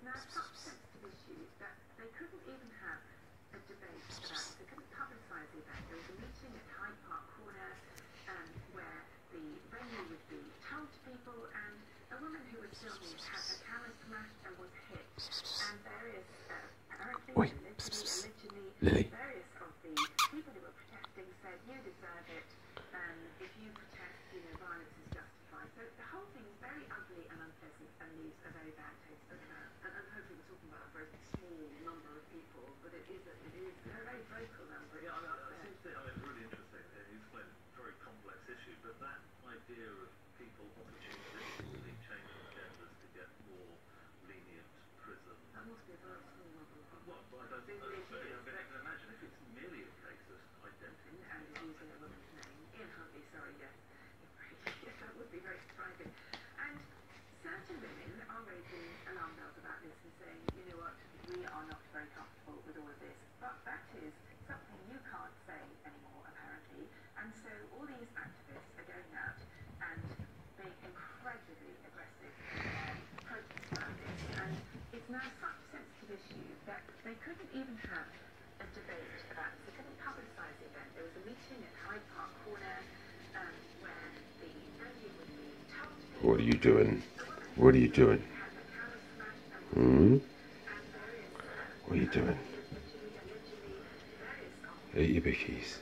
now such sensitive issues that they couldn't even have a debate about it. They couldn't publicise the event. There was a meeting at Hyde Park Corner where the venue would be told to people, and a woman who was filming had her camera smashed and was hit. And various, apparently, allegedly, Lily. various of the people who were protesting said, you deserve it. If you protest, violence is justified. So the whole thing is very ugly and unpleasant and leaves a very bad taste in the mouth. And hopefully we're talking about a very small number of people, but it is a very vocal number. Yeah, I seem to think, it's really interesting. You explained a very complex issue, but that idea of people opportunistically changing genders to get more lenient prison. That must be a very small number of people. Well, I don't think I can imagine if it's merely a case of identity. And using a woman's name. Ian Huntley, sorry, yes. Yes, that would be very surprising. And certain women are raising alarm bells about this and saying, you know what, we are not very comfortable with all of this. But that is something you can't say anymore, apparently. And so all these activists are going out and being incredibly aggressive protests about this. And it's now such a sensitive issue that they couldn't even have a debate about it. They couldn't publicise the event. There was a meeting at Hyde Park Corner where the venue would be told to people. What are you doing? What are you doing? What are you doing? Eat your bickies.